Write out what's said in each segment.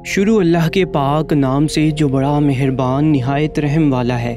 شروع اللہ کے پاک نام سے جو بڑا مہربان نہایت رحم والا ہے۔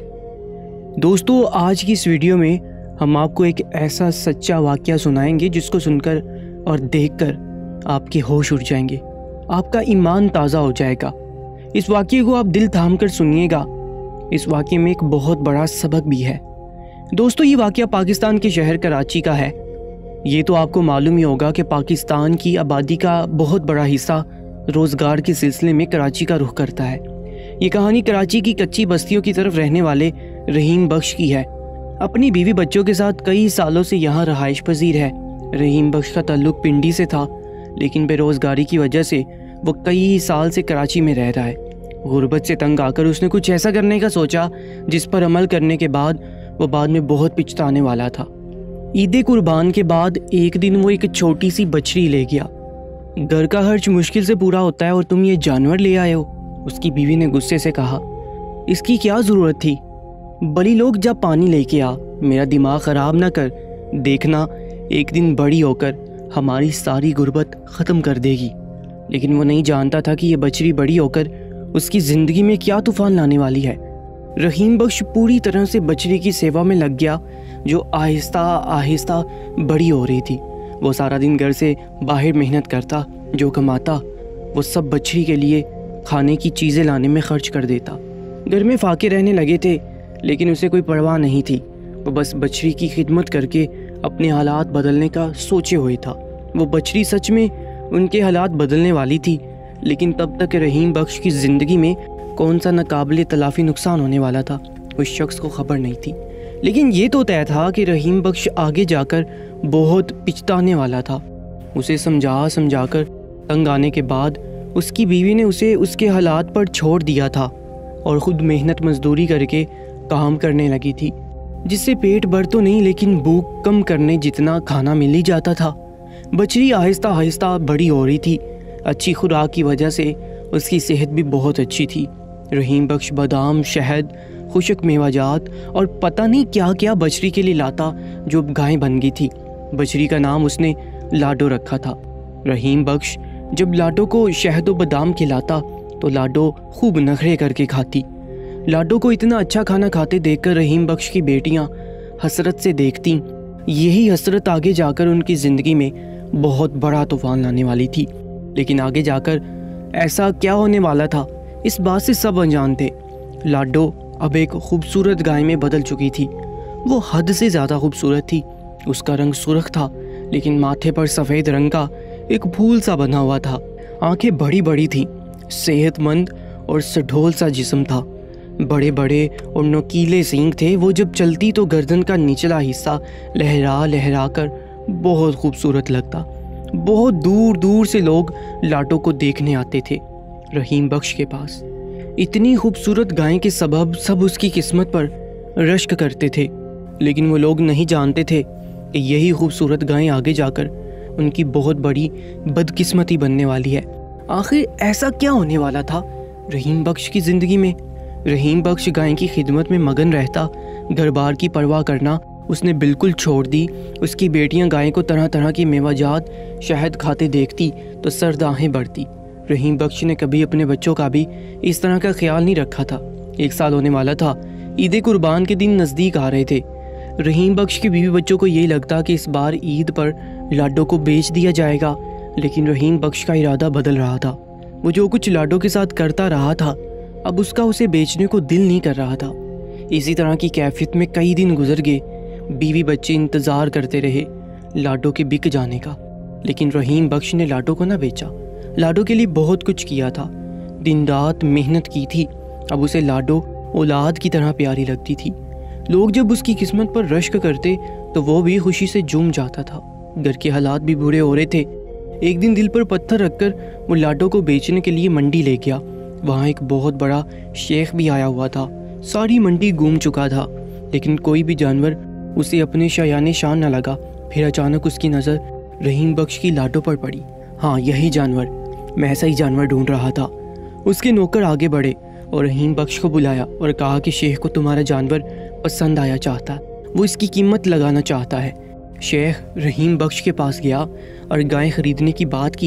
دوستو، آج کی اس ویڈیو میں ہم آپ کو ایک ایسا سچا واقعہ سنائیں گے جس کو سن کر اور دیکھ کر آپ کے ہوش اڑ جائیں گے، آپ کا ایمان تازہ ہو جائے گا۔ اس واقعے کو آپ دل تھام کر سنیے گا، اس واقعے میں ایک بہت بڑا سبق بھی ہے۔ دوستو، یہ واقعہ پاکستان کے شہر کراچی کا ہے۔ یہ تو آپ کو معلوم ہی ہوگا کہ پاکستان کی آبادی کا بہت بڑا حصہ روزگار کے سلسلے میں کراچی کا رخ کرتا ہے۔ یہ کہانی کراچی کی کچی بستیوں کی طرف رہنے والے رحیم بخش کی ہے۔ اپنی بیوی بچوں کے ساتھ کئی سالوں سے یہاں رہائش پذیر ہے۔ رحیم بخش کا تعلق پنڈی سے تھا، لیکن بے روزگاری کی وجہ سے وہ کئی سال سے کراچی میں رہ رہا ہے۔ غربت سے تنگ آ کر اس نے کچھ ایسا کرنے کا سوچا جس پر عمل کرنے کے بعد وہ بعد میں بہت پچھتانے والا تھا۔ عید قربان کے بعد ایک دن وہ ایک چھوٹی سی بچڑی لے گیا۔ گھر کا خرچ مشکل سے پورا ہوتا ہے اور تم یہ جانور لے آئے ہو، اس کی بیوی نے غصے سے کہا۔ اس کی کیا ضرورت تھی؟ بڑی لوگ جا پانی لے کے آ، میرا دماغ خراب نہ کر، دیکھنا ایک دن بڑی ہو کر ہماری ساری غربت ختم کر دے گی۔ لیکن وہ نہیں جانتا تھا کہ یہ بچڑی بڑی ہو کر اس کی زندگی میں کیا طوفان لانے والی ہے۔ رحیم بخش پوری طرح سے بچڑی کی سیوا میں لگ گیا، جو آہستہ آہستہ بڑی ہو رہی تھی۔ وہ سارا دن گھر سے باہر محنت کرتا، جو کماتا وہ سب بچڑی کے لیے کھانے کی چیزیں لانے میں خرچ کر دیتا۔ گھر میں فاقے رہنے لگے تھے، لیکن اسے کوئی پرواہ نہیں تھی۔ وہ بس بچڑی کی خدمت کر کے اپنے حالات بدلنے کا سوچے ہوئے تھا۔ وہ بچڑی سچ میں ان کے حالات بدلنے والی تھی، لیکن تب تک رحیم بخش کی زندگی میں کون سا ناقابل تلافی نقصان ہونے والا تھا اس شخص کو خبر نہیں تھی۔ لیکن یہ تو طے تھا کہ رحیم بخش آگے جا کر بہت پچھتانے والا تھا۔ اسے سمجھا کر تنگ آنے کے بعد اس کی بیوی نے اسے اس کے حالات پر چھوڑ دیا تھا اور خود محنت مزدوری کر کے کام کرنے لگی تھی، جس سے پیٹ بھر تو نہیں لیکن بھوک کم کرنے جتنا کھانا مل ہی جاتا تھا۔ بچڑی آہستہ آہستہ بڑی ہو رہی تھی۔ اچھی خوراک کی وجہ سے اس کی صحت بھی بہت اچھی تھی۔ رحیم بخش بادام، شہد، خشک میوہ جات اور پتہ نہیں کیا کیا بچڑی کے لیے لاتا، جو گائے بن گئی تھی۔ بچڑی کا نام اس نے لاڈو رکھا تھا۔ رحیم بخش جب لاڈو کو شہد و بادام کھلاتا تو لاڈو خوب نخرے کر کے کھاتی۔ لاڈو کو اتنا اچھا کھانا کھاتے دیکھ کر رحیم بخش کی بیٹیاں حسرت سے دیکھتیں۔ یہی حسرت آگے جا کر ان کی زندگی میں بہت بڑا طوفان لانے والی تھی۔ لیکن آگے جا کر ایسا کیا ہونے والا تھا، اس بات سے سب انجان تھے۔ لاڈو اب ایک خوبصورت گائے میں بدل چکی تھی۔ وہ حد سے زیادہ خوبصورت تھی۔ اس کا رنگ سرخ تھا، لیکن ماتھے پر سفید رنگ کا ایک پھول سا بنا ہوا تھا۔ آنکھیں بڑی بڑی تھیں، صحت مند اور سڈھول سا جسم تھا۔ بڑے بڑے اور نوکیلے سینگ تھے۔ وہ جب چلتی تو گردن کا نچلا حصہ لہرا لہرا کر بہت خوبصورت لگتا۔ بہت دور دور سے لوگ لاڈو کو دیکھنے آتے تھے رحیم بخش کے پاس۔ اتنی خوبصورت گائیں کے سبب سب اس کی قسمت پر رشک کرتے تھے، لیکن وہ لوگ نہیں جانتے تھے کہ یہی خوبصورت گائیں آگے جا کر ان کی بہت بڑی بدقسمتی بننے والی ہے۔ آخر ایسا کیا ہونے والا تھا رحیم بخش کی زندگی میں؟ رحیم بخش گائیں کی خدمت میں مگن رہتا، گھر بار کی پرواہ کرنا اس نے بالکل چھوڑ دی۔ اس کی بیٹیاں گائیں کو طرح طرح کی میوہ جات، شہد کھاتے دیکھتی تو سرد آہیں بڑھتی۔ رحیم بخش نے کبھی اپنے بچوں کا بھی اس طرح کا خیال نہیں رکھا تھا۔ 1 سال ہونے والا تھا۔ عید قربان کے دن نزدیک آ رہے تھے۔ رحیم بخش کی بیوی بچوں کو یہی لگتا کہ اس بار عید پر لاڈو کو بیچ دیا جائے گا، لیکن رحیم بخش کا ارادہ بدل رہا تھا۔ وہ جو کچھ لاڈو کے ساتھ کرتا رہا تھا، اب اس کا اسے بیچنے کو دل نہیں کر رہا تھا۔ اسی طرح کی کیفیت میں کئی دن گزر گئے۔ بیوی بچے انتظار کرتے رہے لاڈو کے بک جانے کا، لیکن رحیم بخش نے لاڈو کو نہ بیچا۔ لاڈو کے لیے بہت کچھ کیا تھا، دن رات محنت کی تھی۔ اب اسے لاڈو اولاد کی طرح پیاری لگتی تھی۔ لوگ جب اس کی قسمت پر رشک کرتے تو وہ بھی خوشی سے جھوم جاتا تھا۔ گھر کے حالات بھی برے ہو رہے تھے۔ ایک دن دل پر پتھر رکھ کر وہ لاڈو کو بیچنے کے لیے منڈی لے گیا۔ وہاں ایک بہت بڑا شیخ بھی آیا ہوا تھا۔ ساری منڈی گھوم چکا تھا، لیکن کوئی بھی جانور اسے اپنے شایان شان نہ لگا۔ پھر اچانک اس کی نظر رحیم بخش کی لاڈو پر پڑی۔ ہاں، یہی جانور، میں ایسا ہی جانور ڈھونڈ رہا تھا۔ اس کے نوکر آگے بڑھے اور رحیم بخش کو بلایا اور کہا کہ شیخ کو تمہارا جانور پسند آیا چاہتا، وہ اس کی قیمت لگانا چاہتا ہے۔ شیخ رحیم بخش کے پاس گیا اور گائے خریدنے کی بات کی۔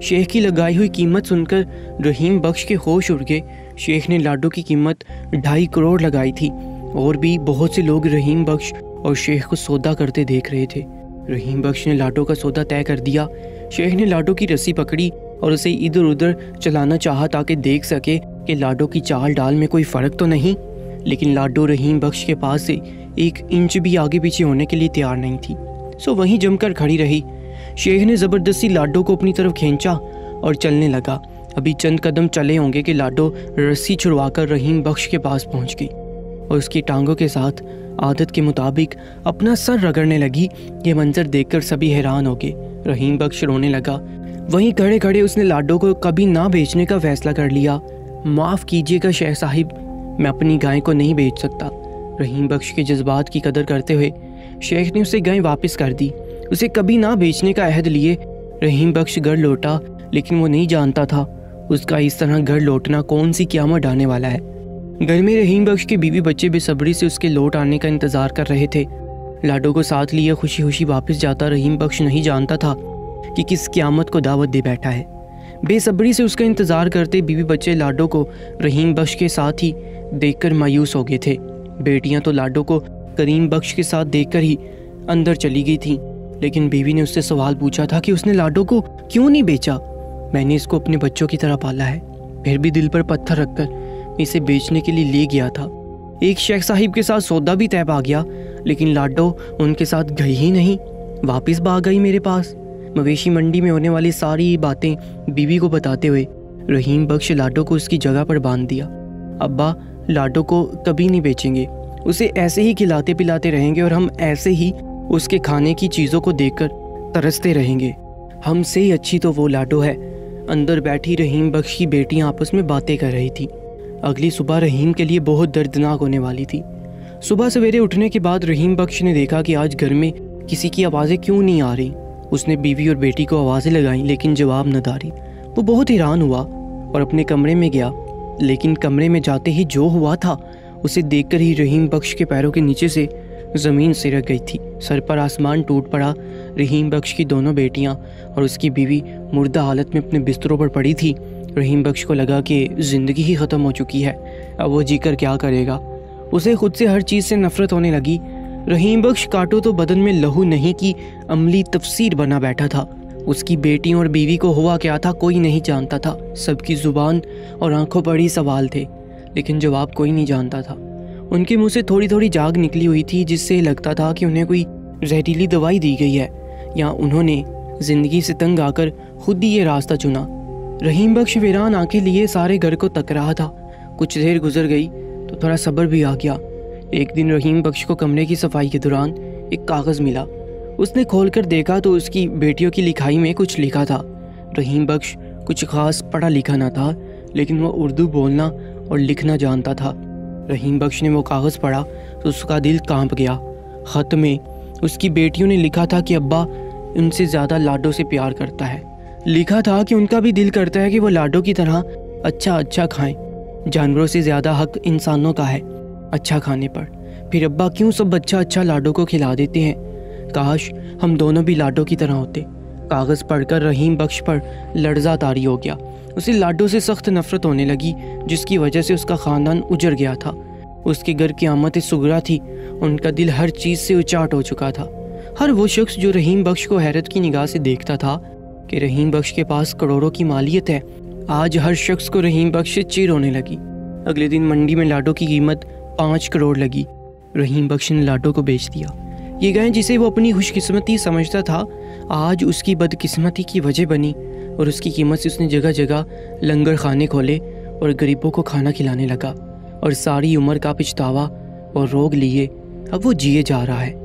शेख की लगाई हुई कीमत सुनकर रहीम बख्श के होश उड़ गए। शेख ने लाडो की कीमत 2.5 करोड़ लगाई थी और भी बहुत से लोग रहीम बख्श और शेख को सौदा करते देख रहे थे। रहीम बख्श ने लाडो का सौदा तय कर दिया। शेख ने लाडो की रस्सी पकड़ी और उसे इधर उधर चलाना चाहा ताकि देख सके कि लाडो की चाल डाल में कोई फ़र्क तो नहीं, लेकिन लाडो रहीम बख्श के पास से 1 इंच भी आगे पीछे होने के लिए तैयार नहीं थी। सो वहीं जमकर खड़ी रही। शेख ने ज़बरदस्ती लाडो को अपनी तरफ खींचा और चलने लगा। अभी चंद कदम चले होंगे कि लाडो रस्सी छुड़वाकर रहीम बख्श के पास पहुंच गई और उसकी टांगों के साथ आदत के मुताबिक अपना सर रगड़ने लगी। ये मंजर देखकर सभी हैरान हो गए। रहीम बख्श रोने लगा। वहीं खड़े खड़े उसने लाडो को कभी ना बेचने का फैसला कर लिया। माफ़ कीजिएगा शेख साहिब, मैं अपनी गाय को नहीं बेच सकता। रहीम बख्श के जज्बात की कदर करते हुए शेख ने उसे गाय वापस कर दी। उसे कभी ना बेचने का अहद लिए रहीम बख्श घर लौटा, लेकिन वो नहीं जानता था उसका इस तरह घर लौटना कौन सी क़यामत आने वाला है। घर में रहीम बख्श के बीवी बच्चे बेसब्री से उसके लौट आने का इंतज़ार कर रहे थे। लाडो को साथ लिए खुशी खुशी वापस जाता रहीम बख्श नहीं जानता था कि किस क़यामत को दावत दे बैठा है। बेसब्री से उसका इंतज़ार करते बीवी बच्चे लाडो को रहीम बख्श के साथ ही देखकर मायूस हो गए थे। बेटियां तो लाडो को करीम बख्श के साथ देखकर ही अंदर चली गई थीं, लेकिन बीवी ने उससे सवाल पूछा था कि उसने लाडो को क्यों नहीं बेचा। मैंने इसको अपने बच्चों की तरह पाला है, फिर भी दिल पर पत्थर रखकर इसे बेचने के लिए ले गया था। एक शेख साहिब के साथ सौदा भी तय पा गया, लेकिन लाडो उनके साथ गई ही नहीं, वापस भाग गई मेरे पास। मवेशी मंडी में होने वाली सारी बातें बीवी को बताते हुए रहीम बख्श लाडो को उसकी जगह पर बांध दिया। अब्बा, लाडो को कभी नहीं बेचेंगे, उसे ऐसे ही खिलाते पिलाते रहेंगे और हम ऐसे ही उसके खाने की चीज़ों को देखकर तरसते रहेंगे। हमसे ही अच्छी तो वो लाडो है। अंदर बैठी रहीम बख्श की बेटियां आपस में बातें कर रही थी। अगली सुबह रहीम के लिए बहुत दर्दनाक होने वाली थी। सुबह सवेरे उठने के बाद रहीम बख्श ने देखा कि आज घर में किसी की आवाज़ें क्यों नहीं आ रही। उसने बीवी और बेटी को आवाज़ें लगाईं, लेकिन जवाब न दारी। वो बहुत हैरान हुआ और अपने कमरे में गया, लेकिन कमरे में जाते ही जो हुआ था उसे देखकर ही रहीम बख्श के पैरों के नीचे से ज़मीन सिरक गई थी। सर पर आसमान टूट पड़ा। रहीम बख्श की दोनों बेटियां और उसकी बीवी मुर्दा हालत में अपने बिस्तरों पर पड़ी थी। रहीम बख्श को लगा कि ज़िंदगी ही ख़त्म हो चुकी है, अब वो जीकर क्या करेगा। उसे खुद से हर चीज़ से नफ़रत होने लगी। रहीम बख्श काटो तो बदन में लहू नहीं की अमली तफसीर बना बैठा था। उसकी बेटियों और बीवी को हुआ क्या था कोई नहीं जानता था। सबकी ज़ुबान और आंखों पर ही सवाल थे, लेकिन जवाब कोई नहीं जानता था। उनके मुंह से थोड़ी थोड़ी जाग निकली हुई थी, जिससे लगता था कि उन्हें कोई जहरीली दवाई दी गई है, या उन्होंने ज़िंदगी से तंग आकर खुद ही ये रास्ता चुना। रहीम बख्श वीरान आंखें लिए सारे घर को तक रहा था। कुछ देर गुजर गई तो थोड़ा सब्र भी आ गया। एक दिन रहीम बख्श को कमरे की सफाई के दौरान एक कागज़ मिला। उसने खोलकर देखा तो उसकी बेटियों की लिखाई में कुछ लिखा था। रहीम बख्श कुछ खास पढ़ा लिखा ना था, लेकिन वो उर्दू बोलना और लिखना जानता था। रहीम बख्श ने वो कागज़ पढ़ा तो उसका दिल कांप गया। ख़त में उसकी बेटियों ने लिखा था कि अब्बा उनसे ज़्यादा लाडो से प्यार करता है। लिखा था कि उनका भी दिल करता है कि वो लाडो की तरह अच्छा खाएं। जानवरों से ज़्यादा हक इंसानों का है अच्छा खाने पर। फिर अब्बा क्यों सब अच्छा लाडो को खिला देते हैं। काश हम दोनों भी लाडो की तरह होते। कागज़ पढ़कर रहीम बख्श पर लर्ज़ा तारी हो गया। उसे लाडो से सख्त नफ़रत होने लगी, जिसकी वजह से उसका ख़ानदान उजड़ गया था। उसके घर क़यामत सुगरा थी। उनका दिल हर चीज़ से उचाट हो चुका था। हर वो शख्स जो रहीम बख्श को हैरत की निगाह से देखता था कि रहीम बख्श के पास करोड़ों की मालियत है, आज हर शख्स को रहीम बख्श से चिढ़ होने लगी। अगले दिन मंडी में लाडो की कीमत 5 करोड़ लगी। रहीम बख्श ने लाडो को बेच दिया। ये गाय जिसे वो अपनी खुशकिस्मती समझता था, आज उसकी बदकिस्मती की वजह बनी और उसकी कीमत से उसने जगह जगह लंगर खाने खोले और गरीबों को खाना खिलाने लगा। और सारी उम्र का पछतावा और रोग लिए अब वो जिए जा रहा है।